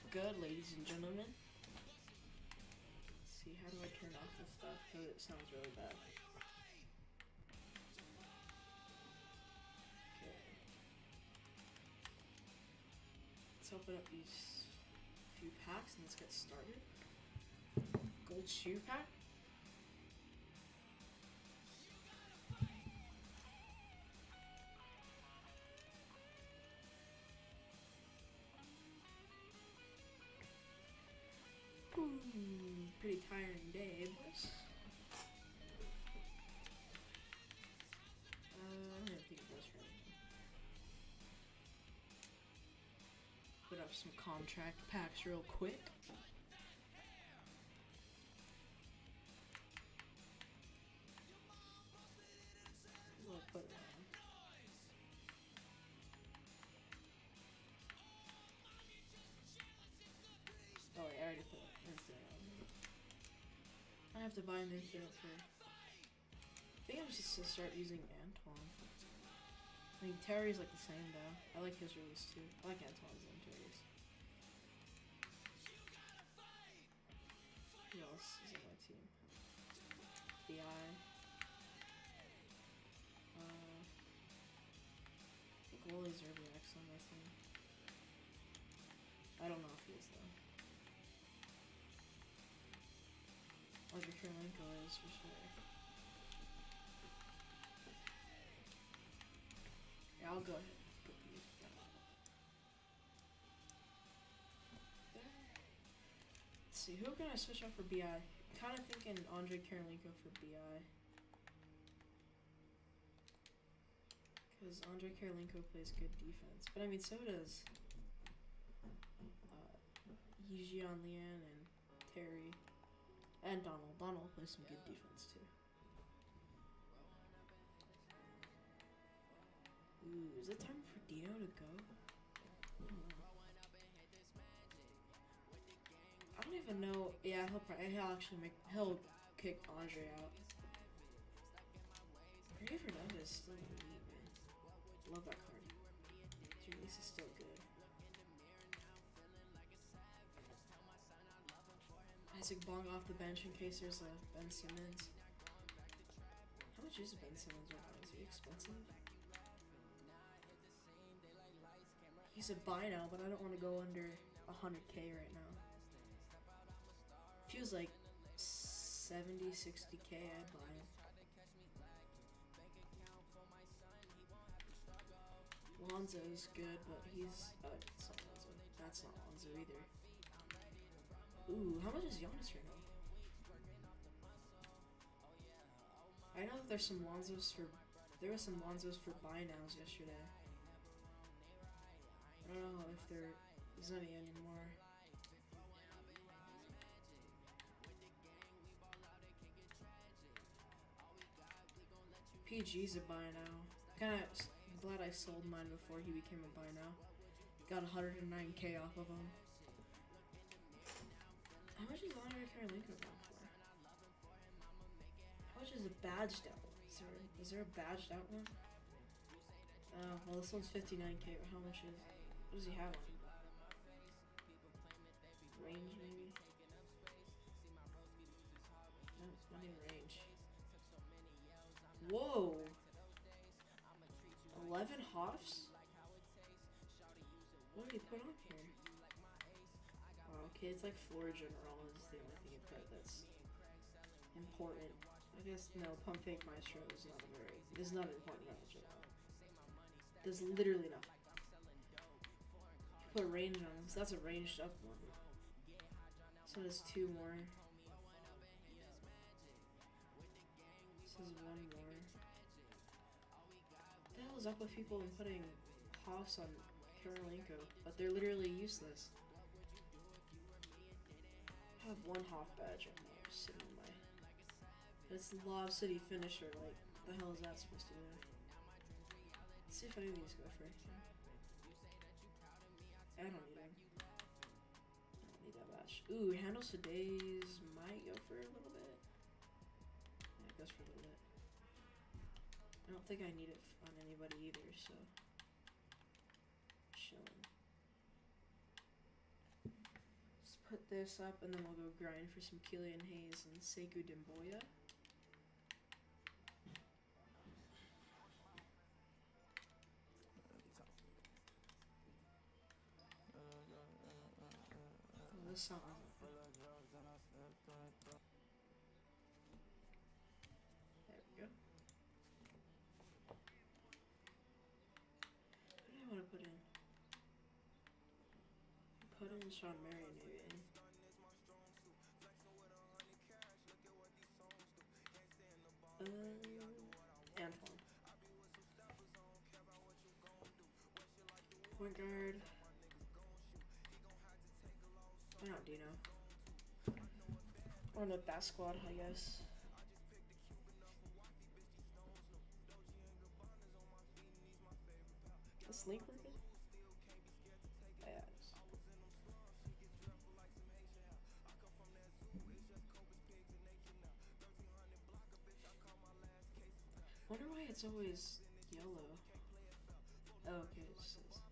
good, ladies and gentlemen? Let's see, how do I turn off this stuff? Because it sounds really bad. Okay. Let's open up these few packs and let's get started. Gold shoe pack. Pretty tiring day, boys. I don't think it was right now. Put up some contract packs real quick. We'll put it on. Oh wait, I already put Infinite on. I have to buy an Infinite for... I think I'm just gonna start using Antoine. I mean, Terry's like the same though. I like his release too. I like Antoine's and Terry's. Who else is on my team? BI. I think Wooly Zerbiak's on my team. I don't know if he is though. Andre Kirilenko is for sure. Yeah, I'll go ahead and put these down. Let's see, who can I switch up for BI? Kind of thinking Andre Kirilenko for BI. Because Andre Kirilenko plays good defense. But I mean, so does Yijian Lian and Terry. And Donald. Donald plays some good defense too. Ooh, is it time for Dino to go? I don't even know. Yeah, he'll kick Andre out. Ray Fernandez is still elite, man. Love that card. His release is still good. Isaac Bong off the bench in case there's a Ben Simmons. How much is Ben Simmons right now? Is he expensive? He's a buy now, but I don't want to go under 100K right now. Feels like 70, 60K I'd buy him. Lonzo's good, but he's it's not Lonzo. That's not Lonzo either. Ooh, how much is Giannis right now? I know that there's some Lonzos for... There were some Lonzos for buy nows yesterday. I don't know if there's any anymore. PG's a buy now. Kinda glad I sold mine before he became a buy now. Got 109K off of him. How much is Andre Kirilenko going for? How much is a badged out one? Is there a badged out one? Oh, well this one's 59K, but how much is... What does he have on? Range, maybe? No, it's not even range. Whoa! 11 Hoffs? What did he put on here? Oh, okay, it's like floor general is the only thing he put that's important. I guess no, Pump Fake Maestro is not an important range at all. There's literally nothing. Put range on him, so that's a ranged up one. So there's two more. This is one more. What the hell is up with people and putting Hoffs on Kirilenko? But they're literally useless. I have one Hoff badge right now just sitting in my... It's Lob City finisher, like, the hell is that supposed to do? Let's see if any of these go for anything. I don't need him. I don't need that badge. Ooh, Handles for Days might go for a little bit. Yeah, it goes for a little bit. I don't think I need it on anybody either, so... Chilling. put this up and then we'll go grind for some Killian Hayes and Sekou Demboya. Oh, this song isn't good. There we go. What do I want to put in? Put in Sean Marion maybe. Antoine. Point guard. Why not Dino? Or with that squad, I guess. Is Link working? Yeah, it is. Wonder why it's always yellow. Oh, okay, it just says.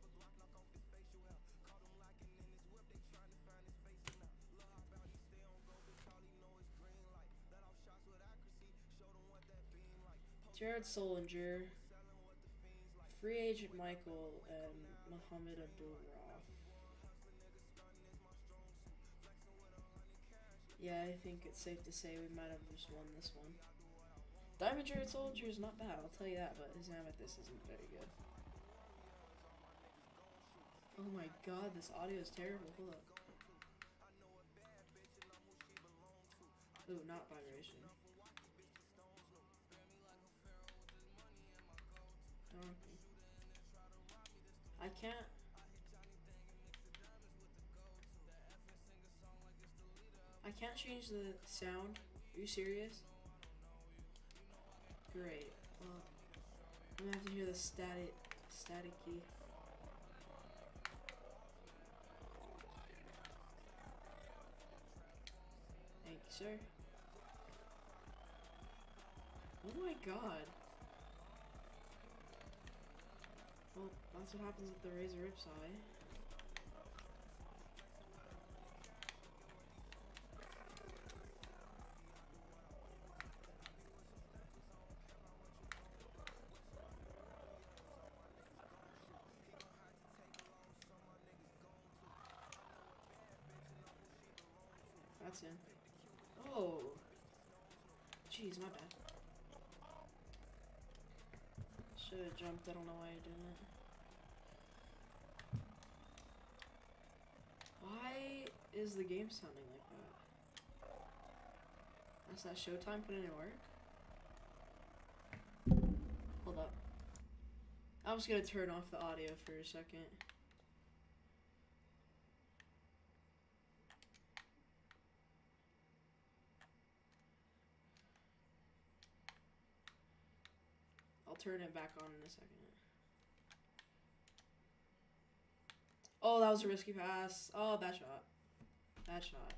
Jared Solinger, free agent Michael, and Muhammad Abdul-Rauf. Yeah, I think it's safe to say we might have just won this one. Diamond Jared Solinger is not bad, I'll tell you that, but his Amethyst isn't very good. Oh my god, this audio is terrible. Hold up. Ooh, not vibration. Donkey. I can't. I can't change the sound. Are you serious? Great. Well, I'm gonna have to hear the static key. Thank you, sir. Oh my god. Well, that's what happens with the Razor Ripsai. That's in. Oh. Jeez, my bad. Should have jumped, I don't know why I didn't. Why is the game sounding like that? That's that Showtime put in work? Hold up. I was gonna turn off the audio for a second. I'll turn it back on in a second. Oh, that was a risky pass. Oh, bad shot. Bad shot.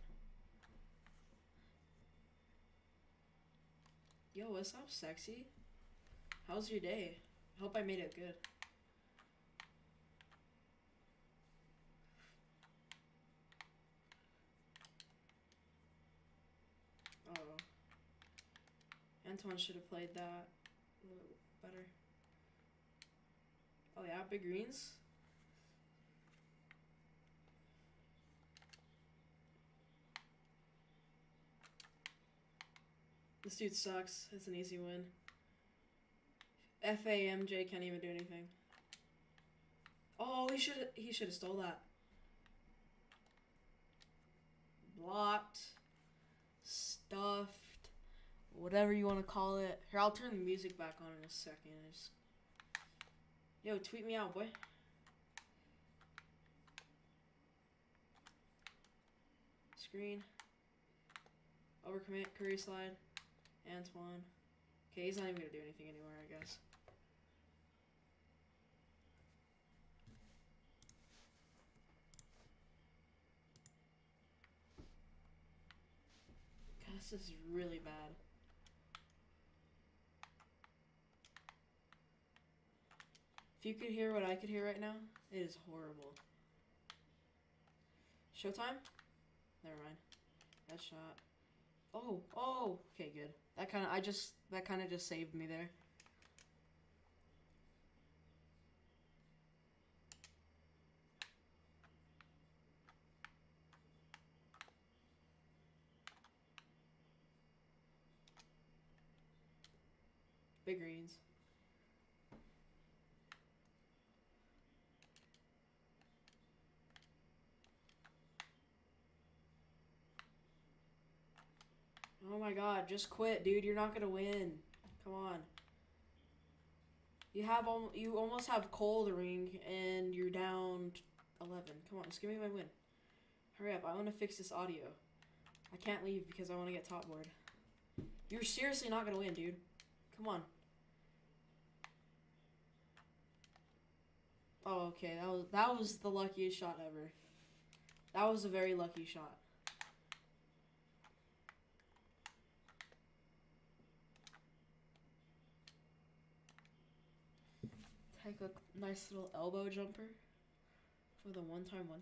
Yo, what's up, sexy? How's your day? I hope I made it good. Oh. Antoine should have played that a little better. Oh yeah, big greens. This dude sucks. It's an easy win. FAMJ can't even do anything. Oh, he should have stole that. Blocked. Stuffed. Whatever you want to call it. Here, I'll turn the music back on in a second. Yo, tweet me out, boy. Screen. Overcommit, Curry slide. Antoine. Okay, he's not even gonna do anything anymore, I guess. God, this is really bad. If you could hear what I could hear right now, it is horrible. Showtime? Never mind. Headshot. Oh, oh. Okay, good. That kind of just saved me there. Big greens. Oh my god, just quit, dude. You're not gonna win. Come on. You almost have cold ring and you're down 11. Come on, just give me my win. Hurry up, I want to fix this audio. I can't leave because I want to get top board. You're seriously not gonna win, dude. Come on. Oh, okay. That was the luckiest shot ever. That was a very lucky shot. Take a nice little elbow jumper for the one time.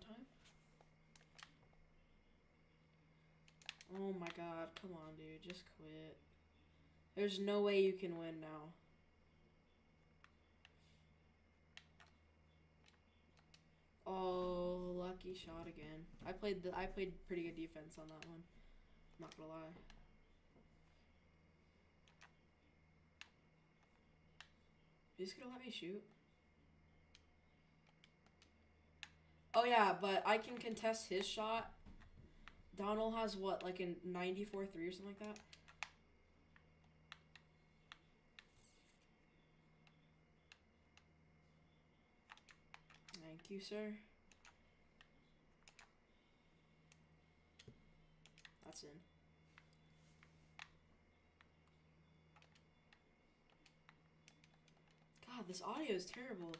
Oh my god, come on, dude. Just quit. There's no way you can win now. Oh, lucky shot again. I played pretty good defense on that one. I'm not gonna lie. You just gonna let me shoot? Oh yeah, but I can contest his shot. Donald has what, like a 94-3 or something like that? Thank you, sir. That's in. God, this audio is terrible.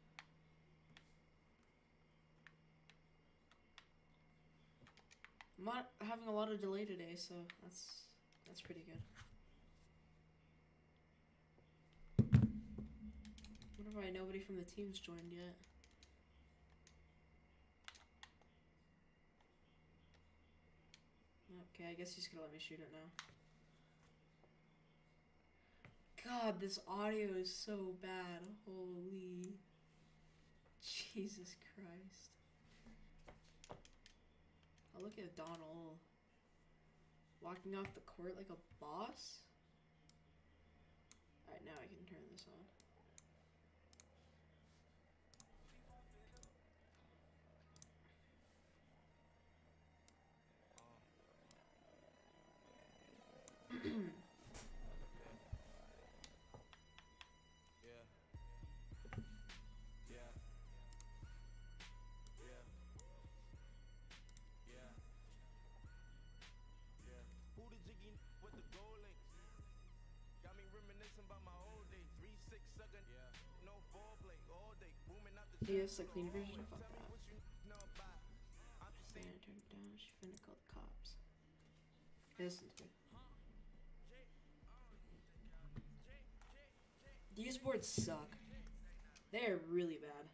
I'm not having a lot of delay today, so that's pretty good. Wonder why nobody from the team's joined yet. Okay, I guess he's gonna let me shoot it now. God, this audio is so bad. Holy Jesus Christ. Oh, look at Donald walking off the court like a boss. Alright, now I can turn this on. Yes, a clean version. Fuck that. Santa turned it down. She finna call the cops. This is good. These boards suck. They're really bad.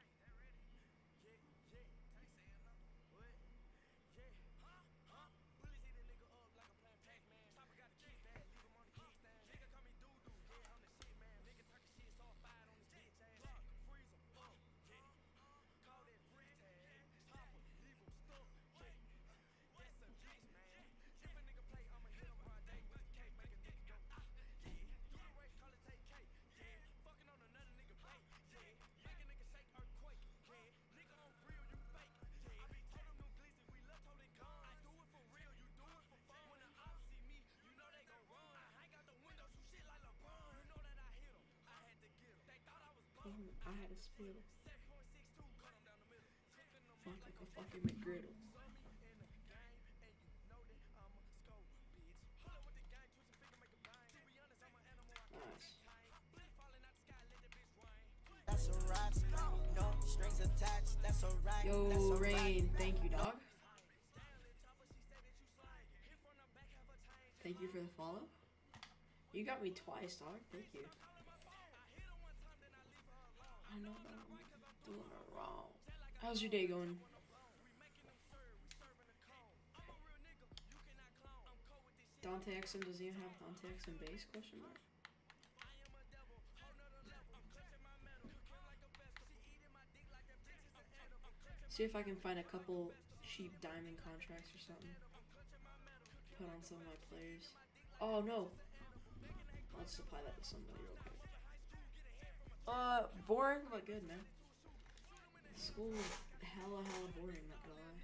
I had a spill. Funk like a fucking McGriddle. Nice. Yo, Rain, thank you, dog. Thank you for the follow. You got me twice, dog. Thank you. I know that I'm doing it wrong. How's your day going? Dante Exum doesn't even have Dante Exum base? Question mark. See if I can find a couple cheap diamond contracts or something. Put on some of my players. Oh no. Let's supply that to somebody real quick. Boring but good, man. School was hella boring, not gonna lie.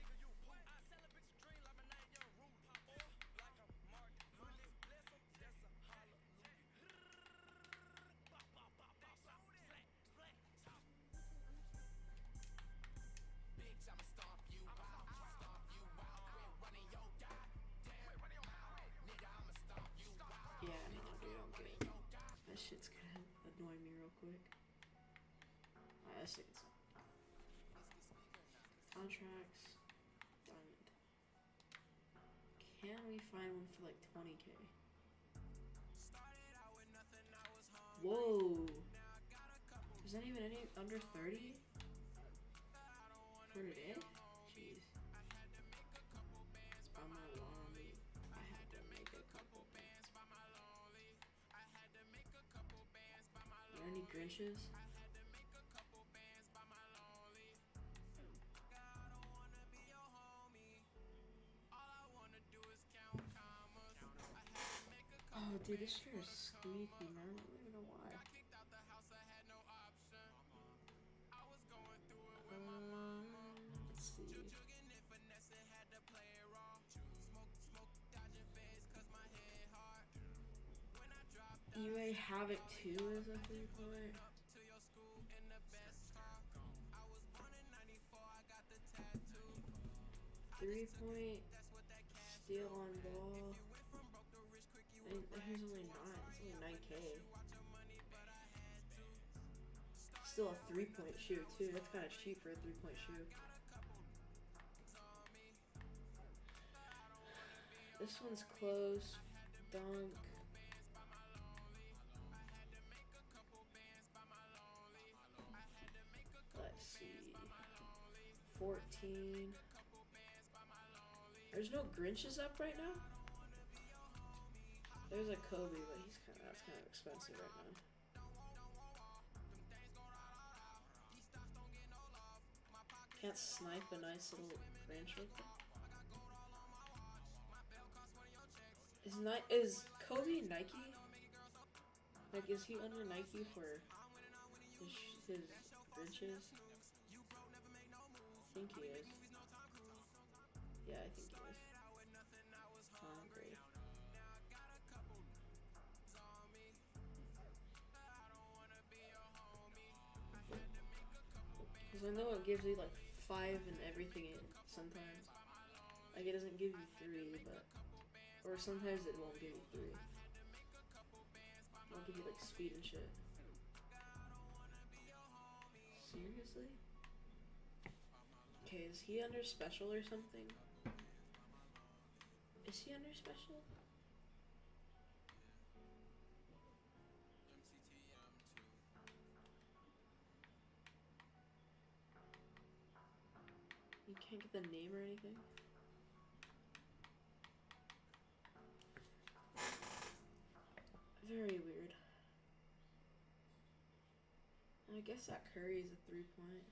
Yeah, no, dude, I'm good. That shit's gonna annoy me real quick. Alright, let's see. Contracts. Diamond. Can we find one for like 20k? Whoa! Is that even any under 30? For today? Jeez. By my lonely, I had to make a couple bands. Are there any Grinches? Oh, dude, this chair is squeaky, man. I don't even know why. Let's see. UA Havoc 2 is a 3-point. Three-point steal on ball. And here's only 9. It's only 9k. Still a 3-point shoe too. That's kind of cheap for a 3-point shoe. This one's close. Dunk. Let's see. 14. There's no Grinches up right now. There's a Kobe, but that's kind of expensive right now. Can't snipe a nice little Grinch with it. Is Kobe Nike? Like, is he under Nike for his Grinches? I think he is. Yeah, I think he is. Oh, great. Because I know it gives you like 5 and everything in sometimes. Like, it doesn't give you 3, but... Or sometimes it won't give you 3. It'll give you like speed and shit. Seriously? Okay, is he under special or something? Is he under special? You can't get the name or anything? Very weird. I guess that Curry is a 3-point.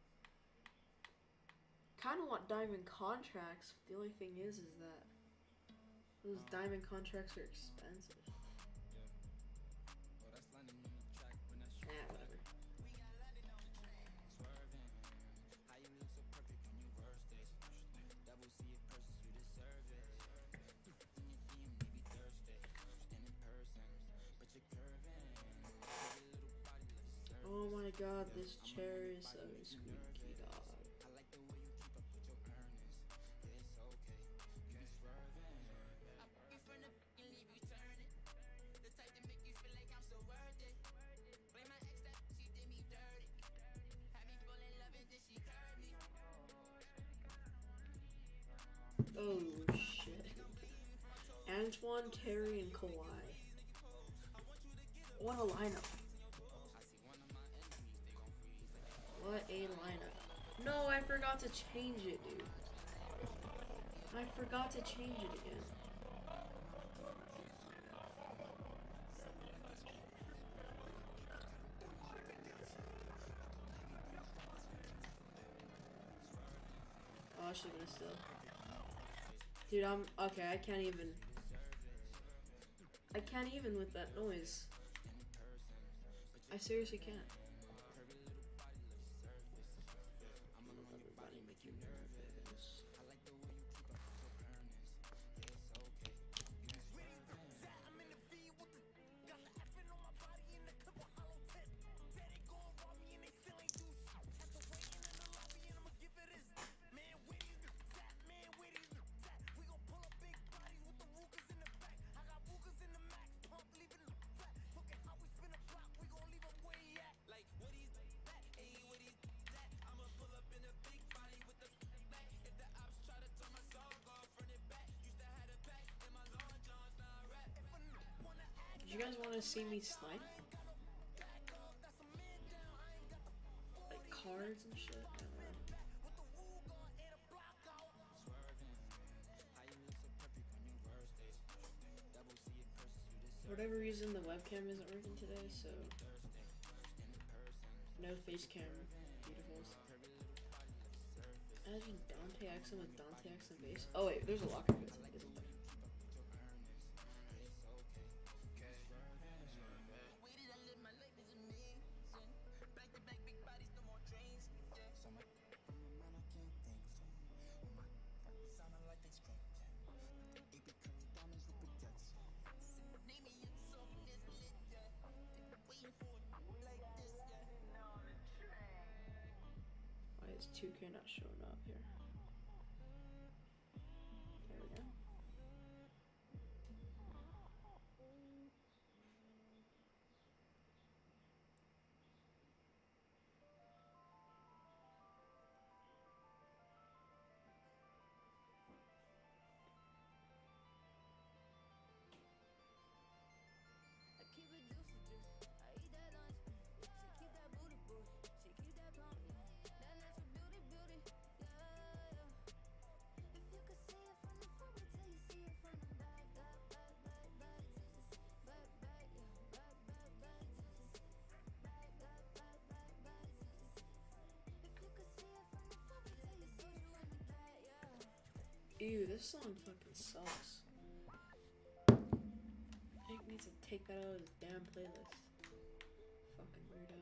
Kind of want diamond contracts, but the only thing is that those diamond contracts are expensive. Nah, whatever. Oh my god, this chair is so squeaky, dog. Oh shit. Antoine, Terry, and Kawhi. What a lineup. What a lineup. No, I forgot to change it, dude. I forgot to change it again. actually gonna still. Dude, I'm okay. I can't even. I can't even with that noise. I seriously can't. Did you guys want to see me snipe? Like cards and shit? I don't know. For whatever reason, the webcam isn't working today, so no face cam beautifuls. Imagine Dante Exum with Dante Exum base. Oh wait, there's a locker bit, isn't there? Why is 2K not showing up here? There we go. Ew, this song fucking sucks. Hank needs to take that out of his damn playlist. Fucking weirdo.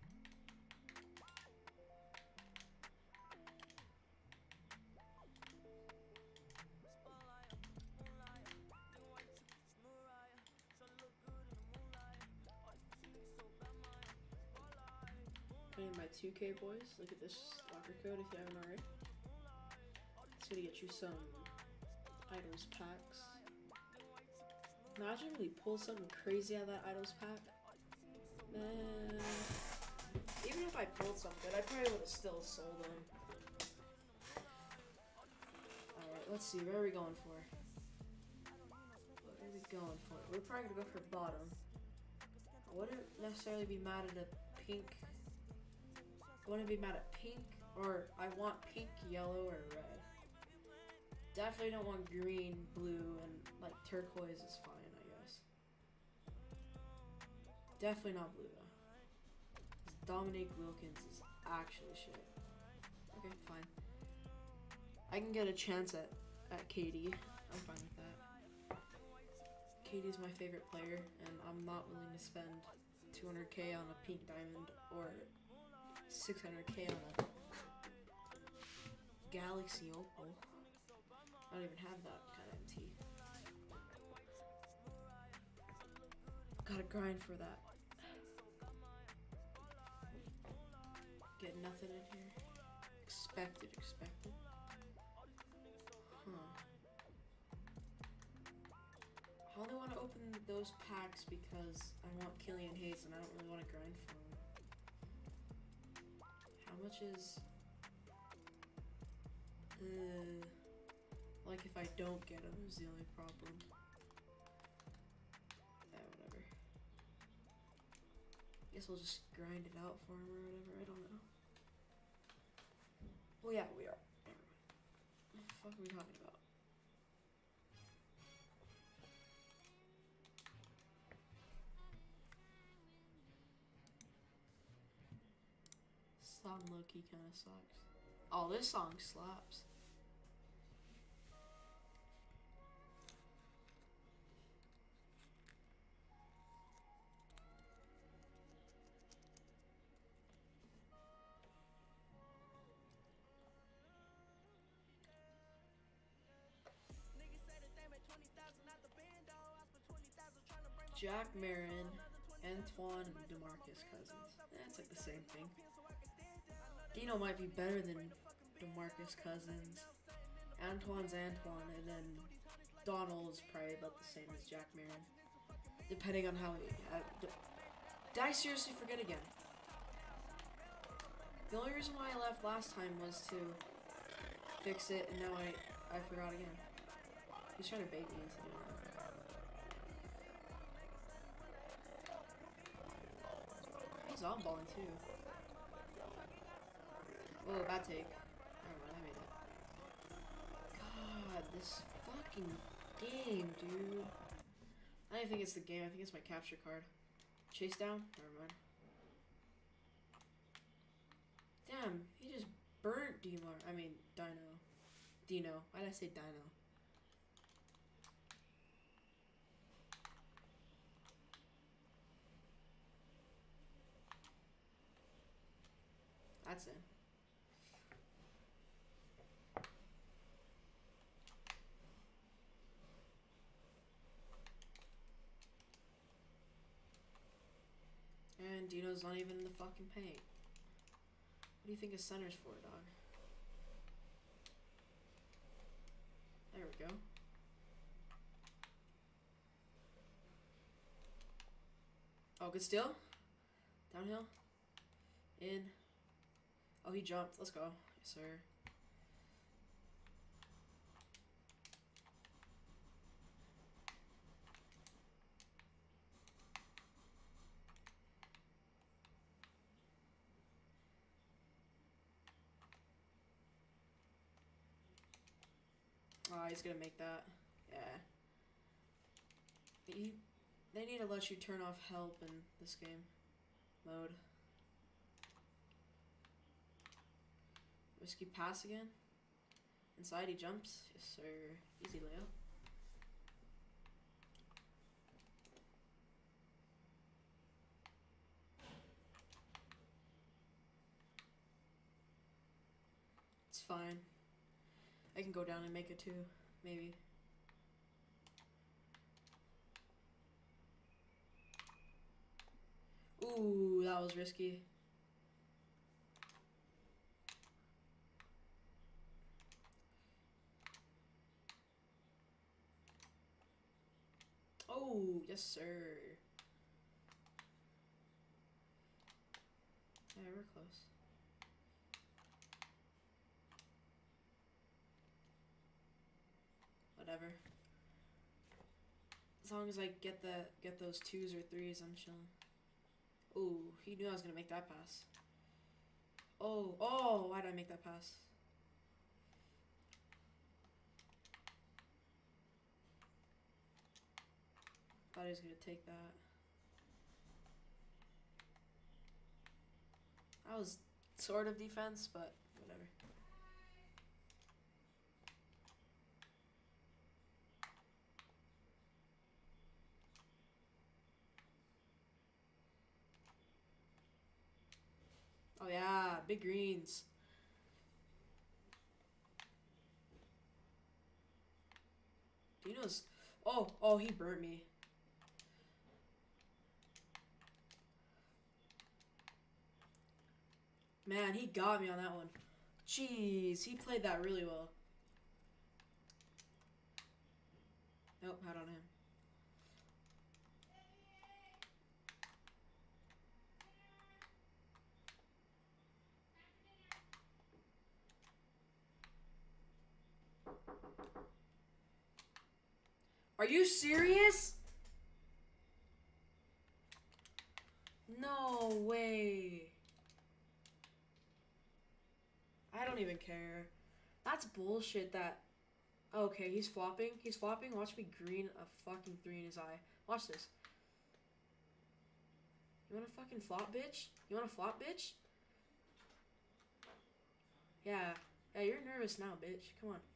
Playing my 2K boys. Look at this locker code if you haven't already. It's gonna get you some items packs. Imagine we pull something crazy out of that items pack. Man, even if I pulled something, I probably would have still sold them. Alright, let's see. Where are we going for? What are we going for? We're probably gonna go for bottom. I wouldn't necessarily be mad at a pink. I wouldn't be mad at pink, or I want pink, yellow, or red. Definitely don't want green, blue, and like turquoise is fine, I guess. Definitely not blue though. Dominique Wilkins is actually shit. Okay, fine. I can get a chance at KD. I'm fine with that. KD's my favorite player, and I'm not willing to spend 200k on a pink diamond or 600k on a Galaxy Opal. I don't even have that kind of MT. Gotta grind for that. Get nothing in here. Expected. Huh. I only want to open those packs because I want Killian Hayes and I don't really want to grind for him. How much is... like if I don't get him is the only problem. Whatever. Guess we'll just grind it out for him or whatever, I don't know. Well, yeah, we are. Never mind. What the fuck are we talking about? Song low-key kinda sucks. Oh, this song slaps. Jack Marin, Antoine, and DeMarcus Cousins. That's like the same thing. Dino might be better than DeMarcus Cousins. Antoine's Antoine, and then Donald's probably about the same as Jack Marin. Depending on how he... did I seriously forget again? The only reason why I left last time was to fix it, and now I forgot again. He's trying to bait me into doing that. He's on-balling too. Whoa, bad take. Never mind, I made it. God, this fucking game, dude. I don't think it's the game, I think it's my capture card. Chase down? Never mind. Damn, he just burnt Dino. Dino. Why did I say Dino? That's it. And Dino's not even in the fucking paint. What do you think his center's for, dog? There we go. Oh, good steal. Downhill. In. Oh, he jumped. Let's go. Yes, sir. Oh, he's gonna make that. Yeah. They need to let you turn off help in this game mode. Risky pass again. Inside he jumps. Yes, sir. Easy layup. It's fine. I can go down and make it too, maybe. Ooh, that was risky. Oh, yes, sir. Yeah, we're close. Whatever. As long as I get those 2s or 3s, I'm chilling. Ooh, he knew I was gonna make that pass. Oh, why did I make that pass? Thought he was gonna take that. That was sort of defense, but whatever. Oh yeah, big greens. Dino's... Oh, he burnt me. Man, he got me on that one. Jeez, he played that really well. Nope, out on him. Are you serious? No way. I don't even care. That's bullshit that... Okay, he's flopping. He's flopping. Watch me green a fucking 3 in his eye. Watch this. You wanna fucking flop, bitch? You wanna flop, bitch? Yeah. Yeah, you're nervous now, bitch. Come on.